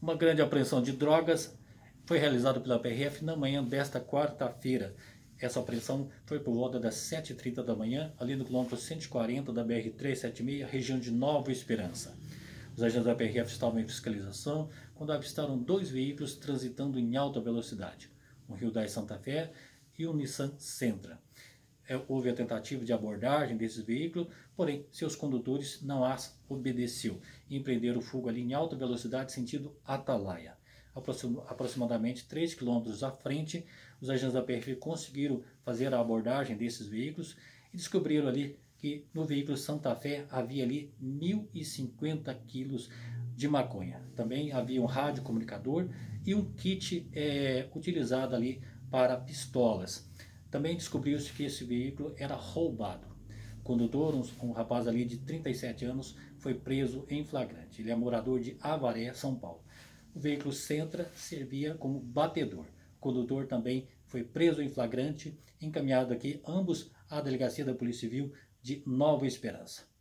Uma grande apreensão de drogas foi realizada pela PRF na manhã desta quarta-feira. Essa apreensão foi por volta das 7h30 da manhã, ali no quilômetro 140 da BR-376, região de Nova Esperança. Os agentes da PRF estavam em fiscalização quando avistaram dois veículos transitando em alta velocidade, um Hyundai Santa Fé e um Nissan Sentra. Houve a tentativa de abordagem desses veículos, porém seus condutores não as obedeceu e empreenderam fuga ali em alta velocidade sentido Atalaia. Aproximadamente 3 km à frente, os agentes da PRF conseguiram fazer a abordagem desses veículos e descobriram ali que no veículo Santa Fé havia ali 1.050 quilos de maconha. Também havia um rádio comunicador e um kit utilizado ali para pistolas. Também descobriu-se que esse veículo era roubado. O condutor, um rapaz ali de 37 anos, foi preso em flagrante. Ele é morador de Avaré, São Paulo. O veículo Sentra servia como batedor. O condutor também foi preso em flagrante, encaminhado aqui ambos à delegacia da Polícia Civil de Nova Esperança.